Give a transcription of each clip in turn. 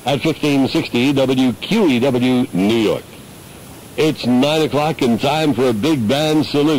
at 1560 WQEW New York. It's 9 o'clock and time for a big band salute.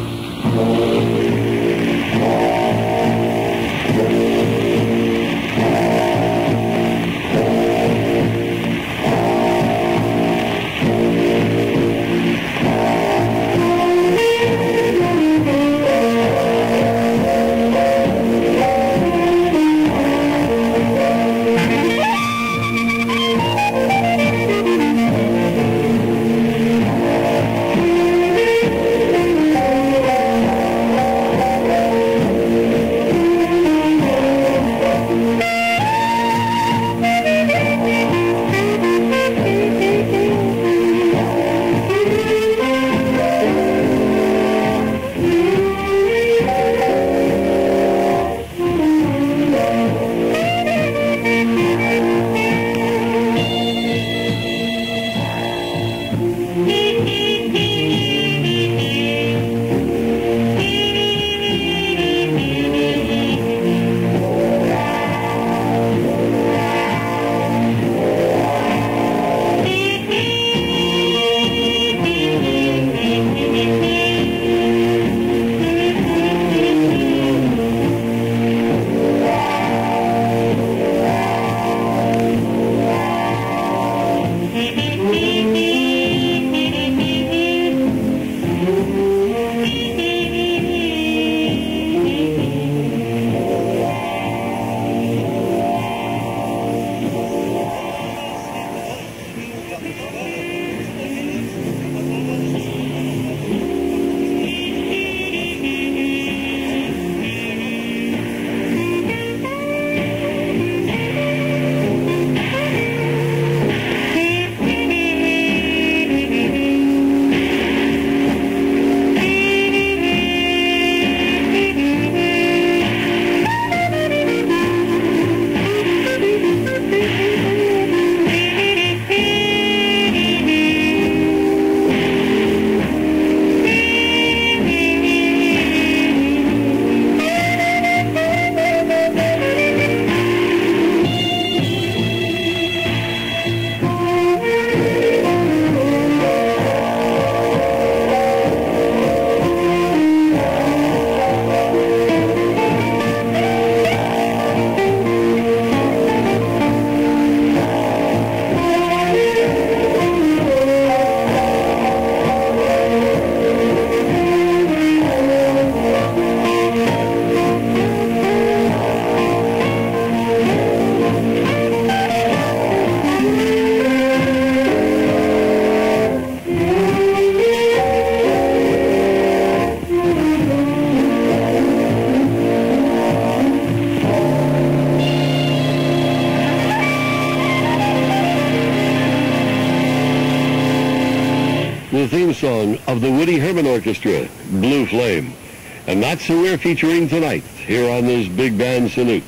The theme song of the Woody Herman Orchestra, Blue Flame. And that's who we're featuring tonight here on this big band salute.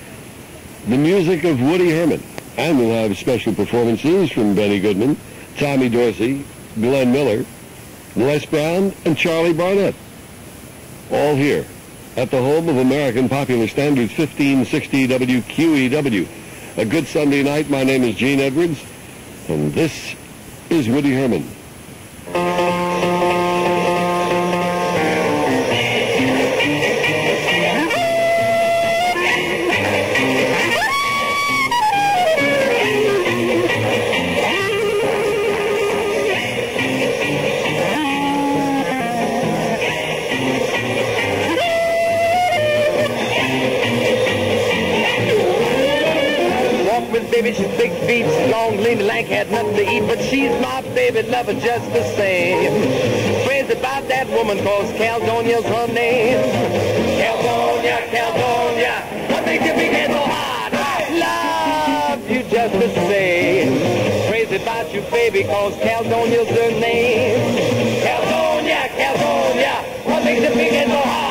The music of Woody Herman. And we'll have special performances from Benny Goodman, Tommy Dorsey, Glenn Miller, Les Brown, and Charlie Barnett. All here at the home of American Popular Standards 1560 WQEW. A good Sunday night. My name is Gene Edwards, and this is Woody Herman. Baby, she's big feet, long, lean, lank, had nothing to eat, but she's my baby lover just the same. Crazy about that woman, cause Caledonia's her name. Caledonia, Caledonia, what makes you big and so hot? I love you just the same. Crazy about you, baby, cause Caledonia's her name. Caledonia, Caledonia, what makes you big and so hot?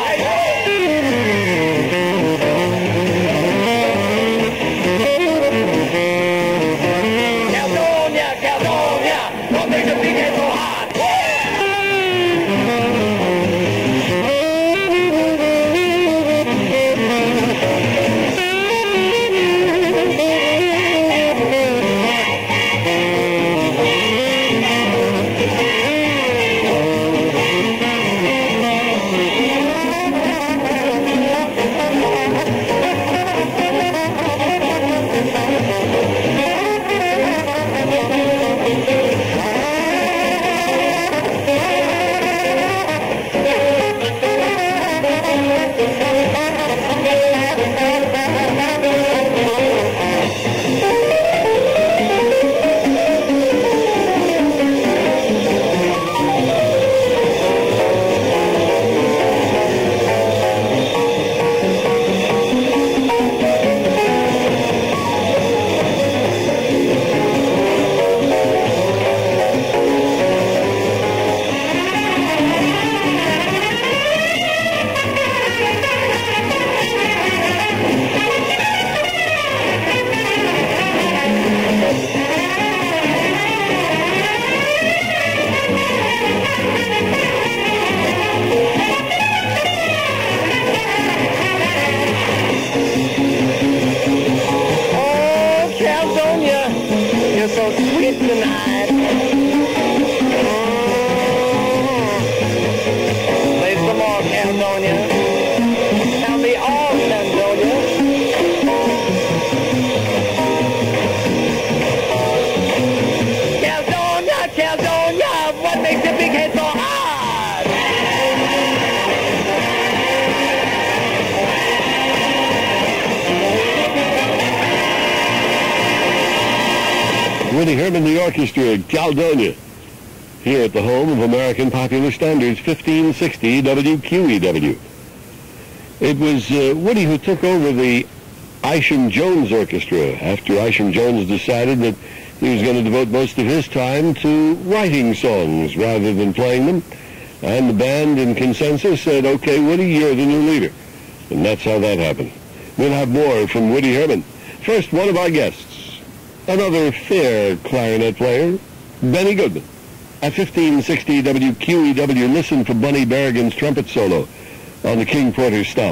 Woody Herman, the orchestra, Caledonia, here at the home of American Popular Standards, 1560 WQEW. It was Woody who took over the Isham Jones Orchestra after Isham Jones decided that he was going to devote most of his time to writing songs rather than playing them. And the band, in consensus, said, okay, Woody, you're the new leader. And that's how that happened. We'll have more from Woody Herman. First, one of our guests, another fair clarinet player, Benny Goodman. At 1560 WQEW, listen for Bunny Berrigan's trumpet solo on the King Porter Stomp.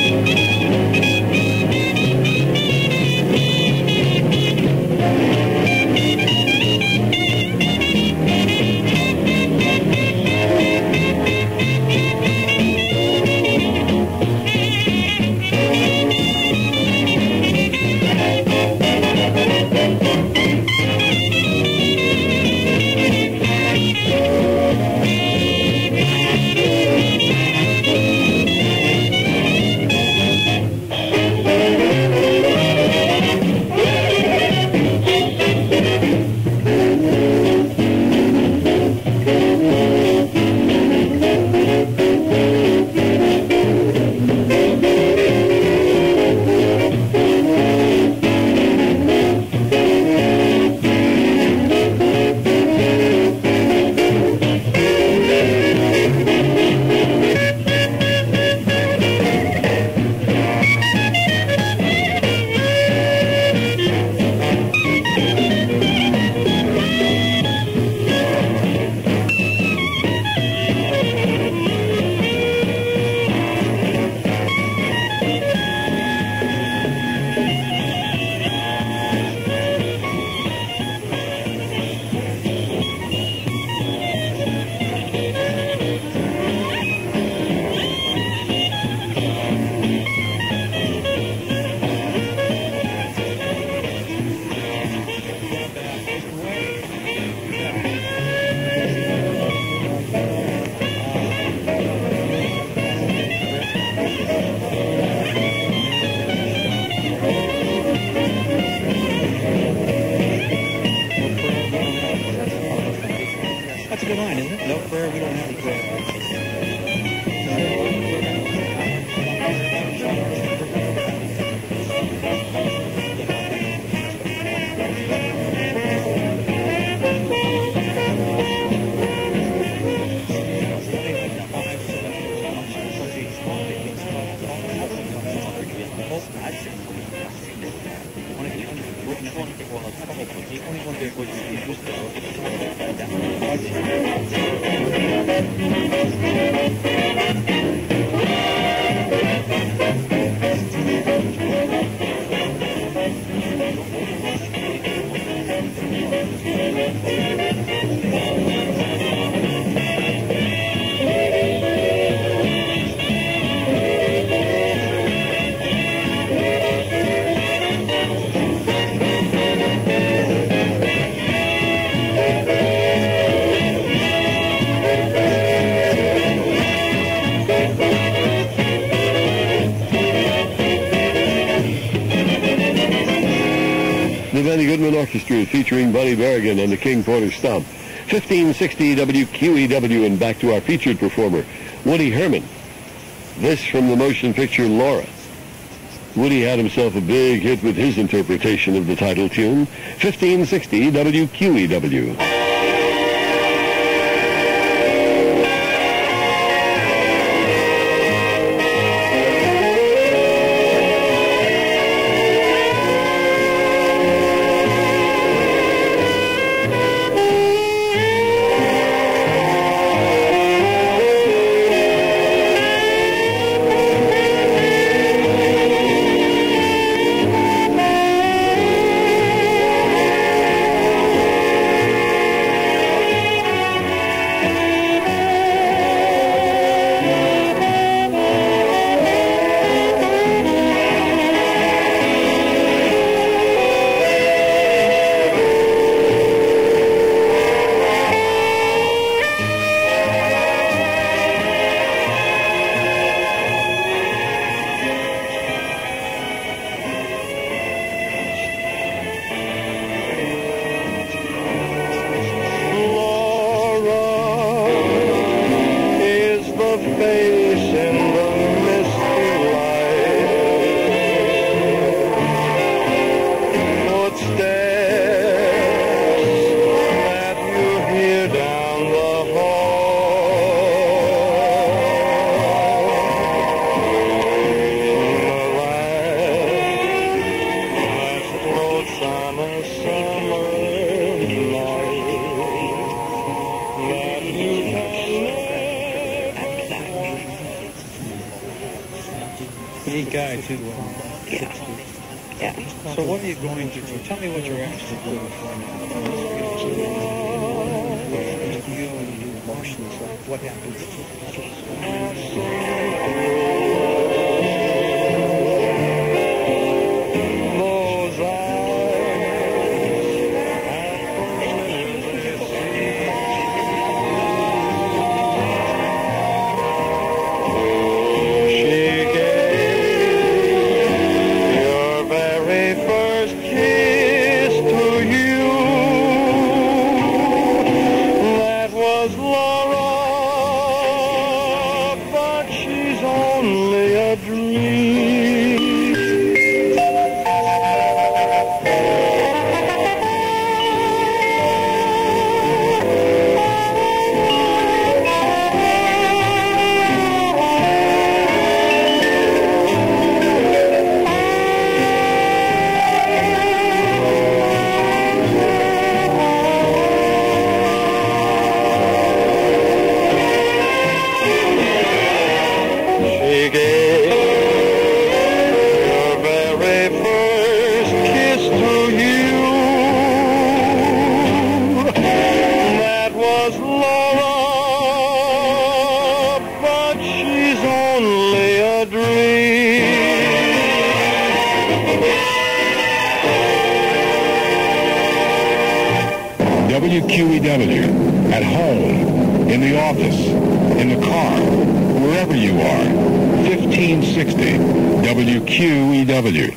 Orchestra featuring Bunny Berrigan and the King Porter Stomp. 1560 WQEW, and back to our featured performer, Woody Herman. This from the motion picture Laura. Woody had himself a big hit with his interpretation of the title tune. 1560 WQEW. on a summer night that you can Neat guy, too. Yeah. So what are you going to do? Tell me what you're actually doing for me. Emotions, what happens? WQEW, at home, in the office, in the car, wherever you are. 1560 WQEW.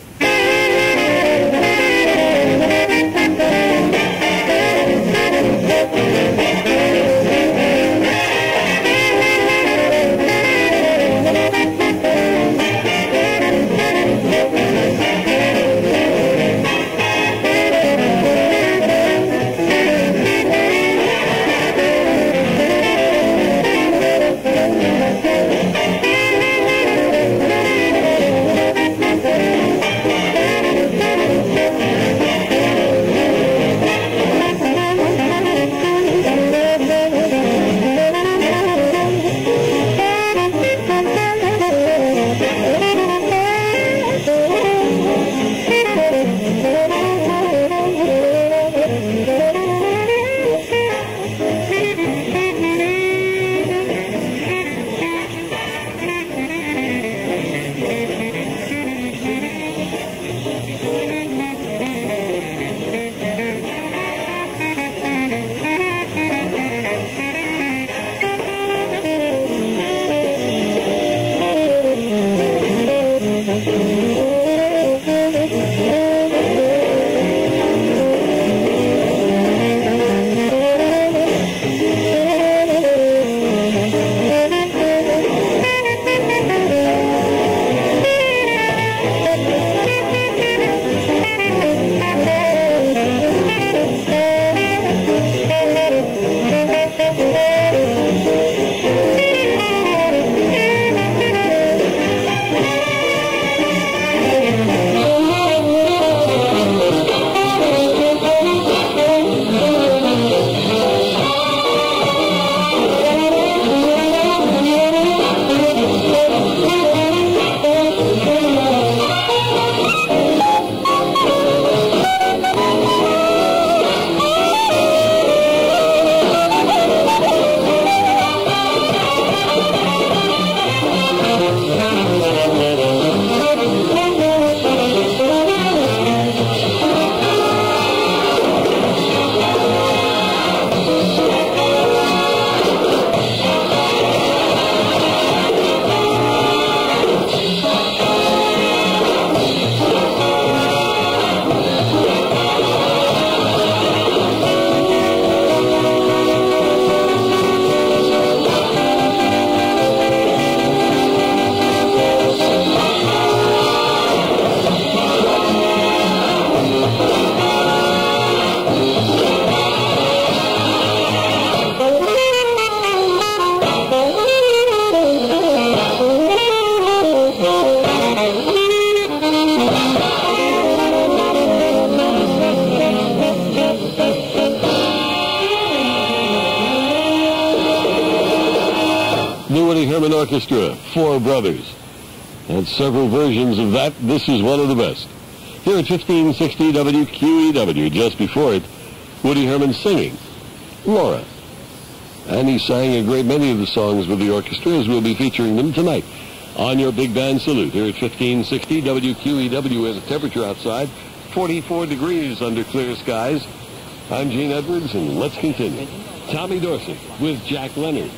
Herman Orchestra, Four Brothers. And several versions of that. This is one of the best. Here at 1560 WQEW, just before it, Woody Herman singing Laura. And he sang a great many of the songs with the orchestra, as we'll be featuring them tonight on your Big Band Salute here at 1560 WQEW. As the temperature outside, 44 degrees under clear skies. I'm Gene Edwards, and let's continue. Tommy Dorsey with Jack Leonard.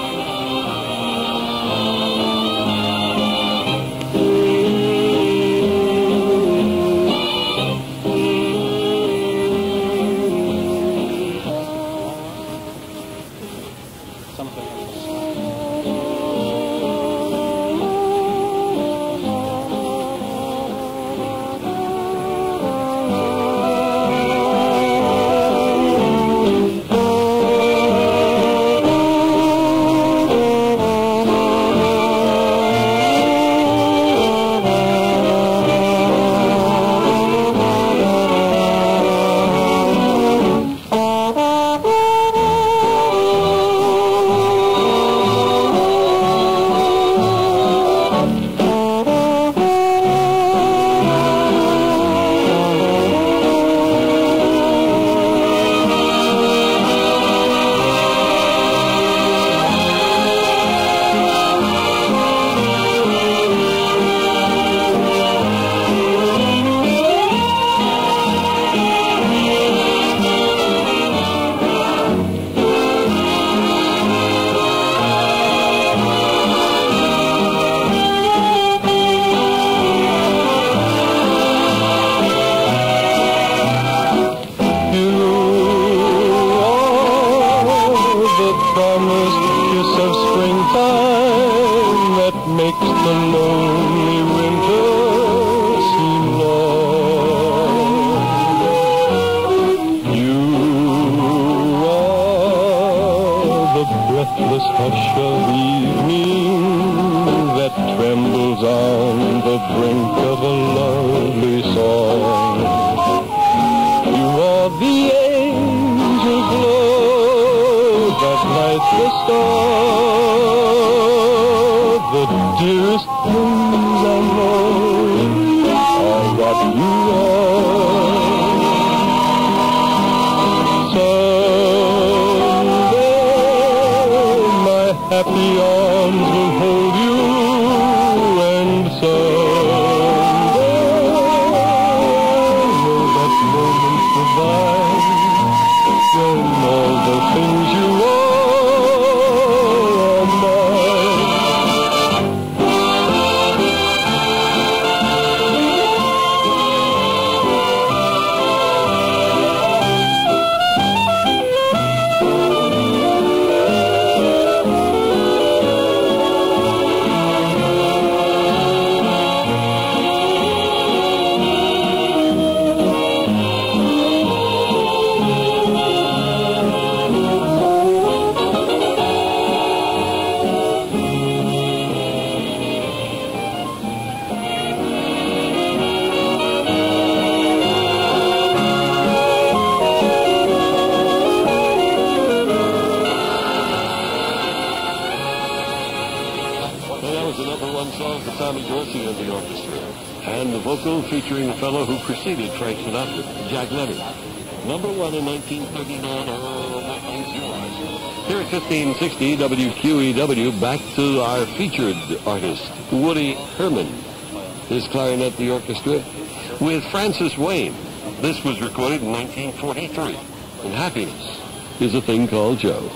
Tommy Dorsey and the orchestra, and the vocal featuring the fellow who preceded Frank Sinatra, Jack Leonard. Number one in 1939, Here at 1560 WQEW, back to our featured artist, Woody Herman, his clarinet, the orchestra, with Francis Wayne. This was recorded in 1943, and Happiness is a Thing Called Joe.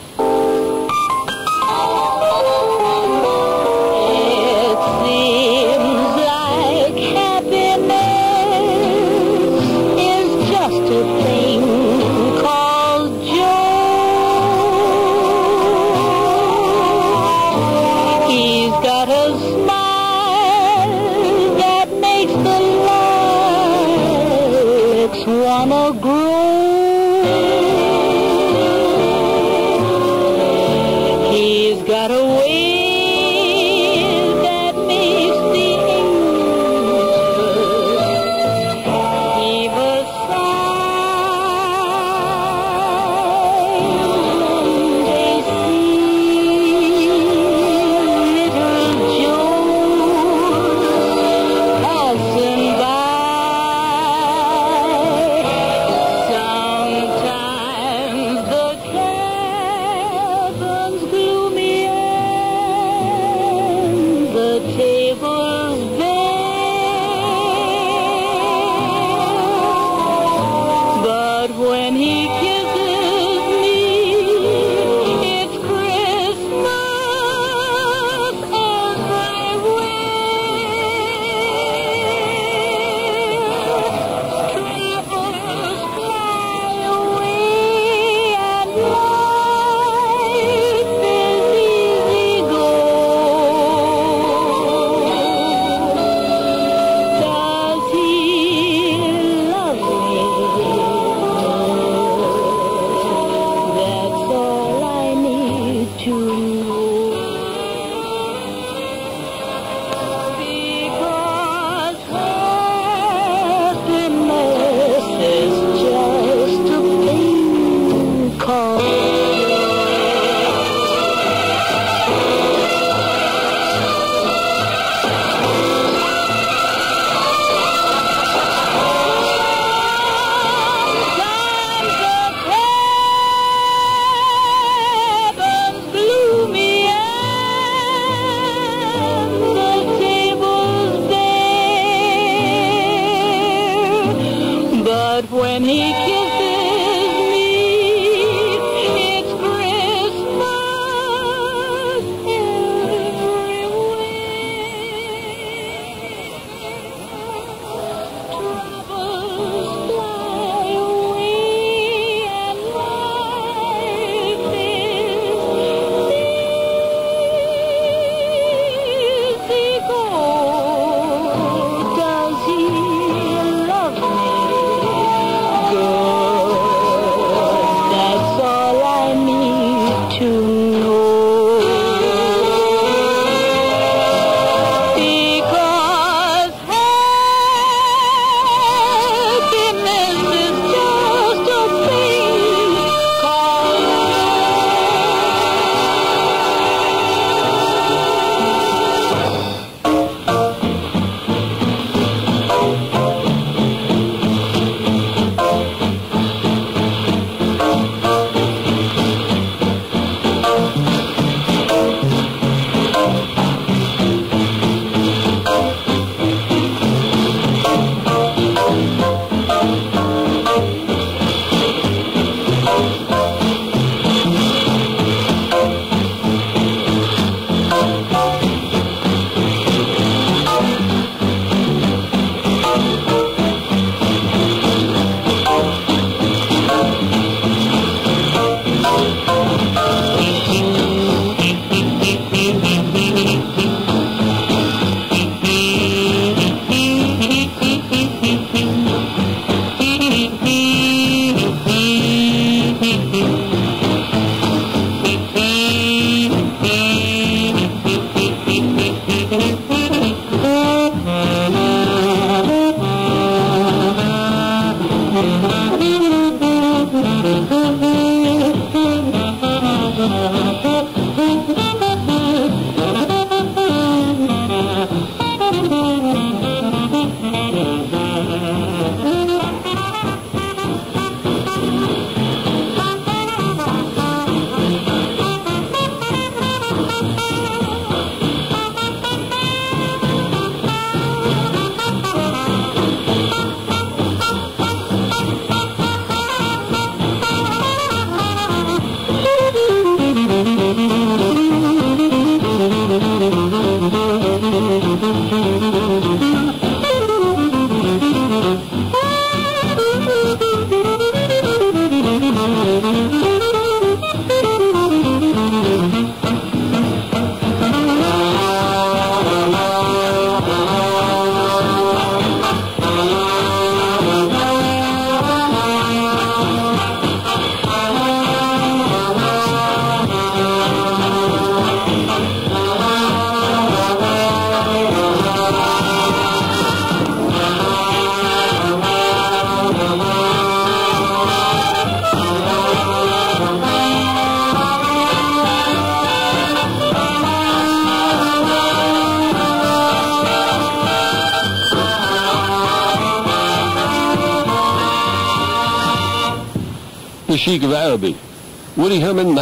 The Sheik of Araby, Woody Herman,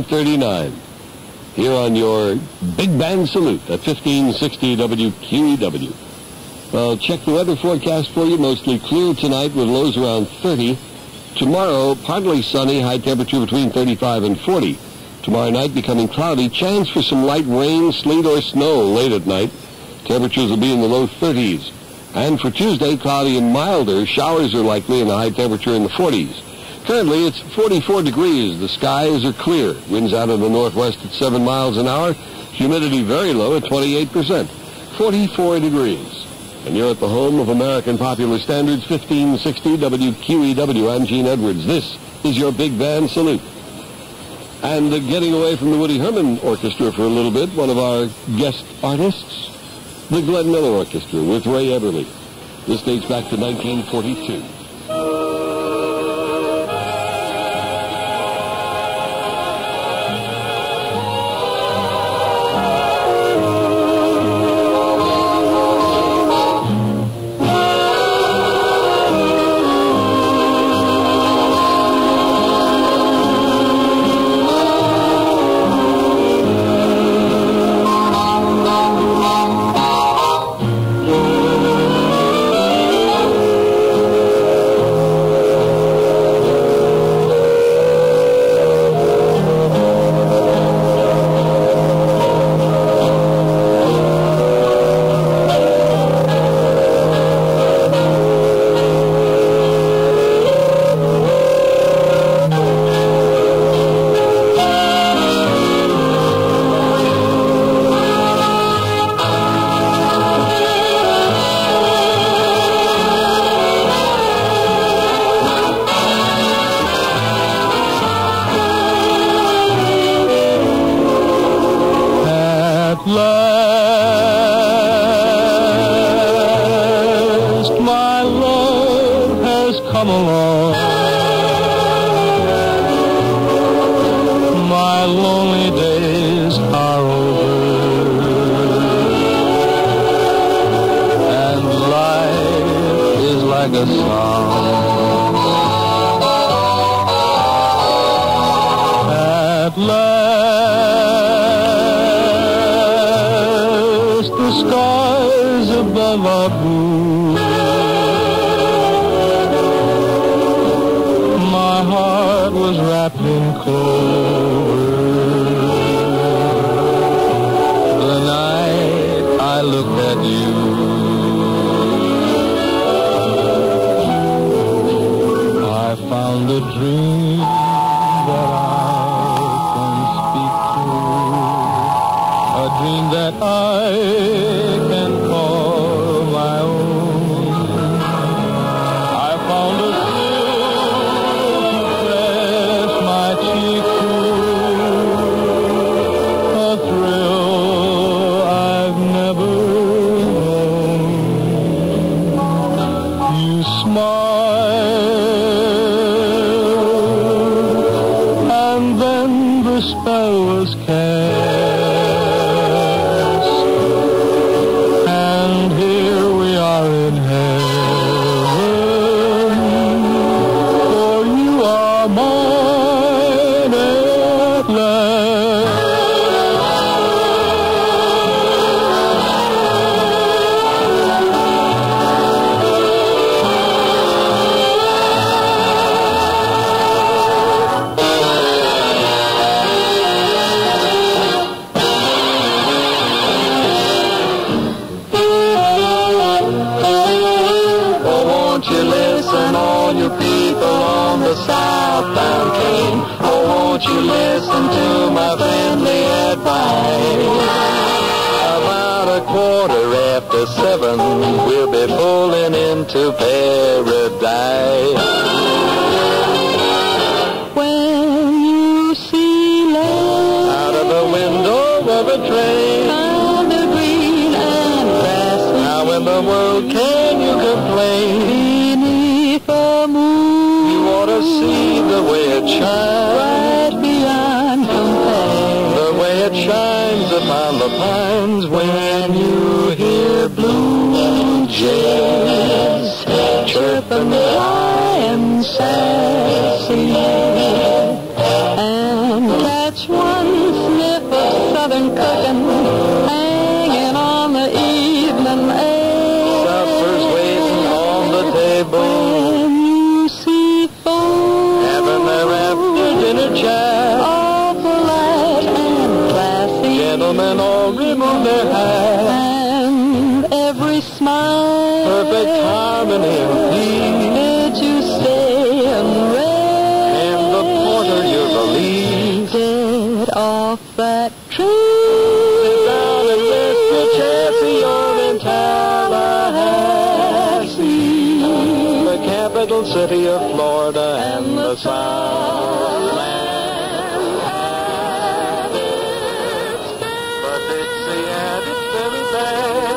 1939. Here on your Big Band Salute at 1560 WQEW. I'll check the weather forecast for you. Mostly clear tonight with lows around 30. Tomorrow, partly sunny, high temperature between 35 and 40. Tomorrow night becoming cloudy. Chance for some light rain, sleet, or snow late at night. Temperatures will be in the low 30s. And for Tuesday, cloudy and milder. Showers are likely and the high temperature in the 40s. Currently, it's 44 degrees. The skies are clear. Winds out of the northwest at 7 miles an hour. Humidity very low at 28%. 44 degrees. And you're at the home of American Popular Standards, 1560 WQEW. I'm Gene Edwards. This is your Big Band Salute. And getting away from the Woody Herman Orchestra for a little bit, one of our guest artists, the Glenn Miller Orchestra with Ray Eberly. This dates back to 1942. My lonely days are over, and life is like a song. At last, the skies above are blue. My heart was wrapped in clover the night I looked at you. I found a dream that I can speak to, a dream that I can call my own. I found a thrill to press my cheek to, a thrill I've never known. You smiled, and then the spell was cast, and here we are in heaven, for you are mine at last. Oh, won't you listen, all you people on the southbound train? Oh, won't you listen to my friendly advice? About 7:15, we'll be pulling into paradise. When you see land out of the window of a train, the green and grassy, how in the world can you complain? Beneath the moon, you ought to see the way it shines, right beyond compare, the way it shines upon the pines when you hear blue jays chirping high and sassy, and catch one sniff of southern cooking hanging on the evening air. Supper's waiting on the table. When you see folks having their after-dinner chat, all polite and classy, gentlemen all remove their hats, and every smile perfect harmony and peace. Did you stay and rest? And the porter you believe get off that train. Sit down and rest your chassis, you're in Tallahassee, the capital city of Florida and the Southland. And it's but Dixie and it's very bad.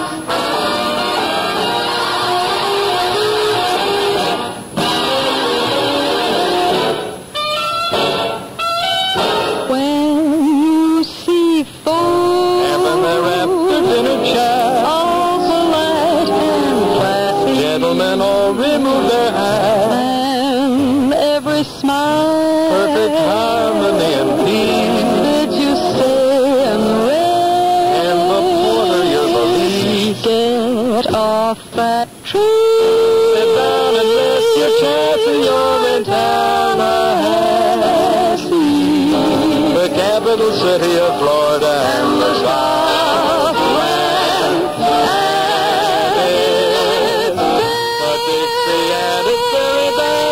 When you see folks having their after-dinner chat, all polite and classy, gentlemen all remove their hats, and every smile perfect harmony and peace. Did you stay and rest? And the porter you believe get off that train. Sit down and rest your chassis, you're in Tallahassee, the capital city of Florida and the Southland. And it's the Dixie and it's very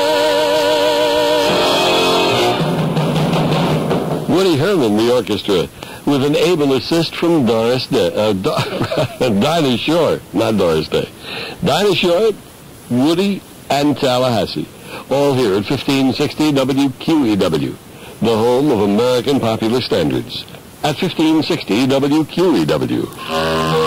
bad. Woody Herman, the orchestra, with an able assist from Dinah Shore, not Doris Day. Dinah Shore, Woody, and Tallahassee, all here at 1560 WQEW, the home of American popular standards, at 1560 WQEW.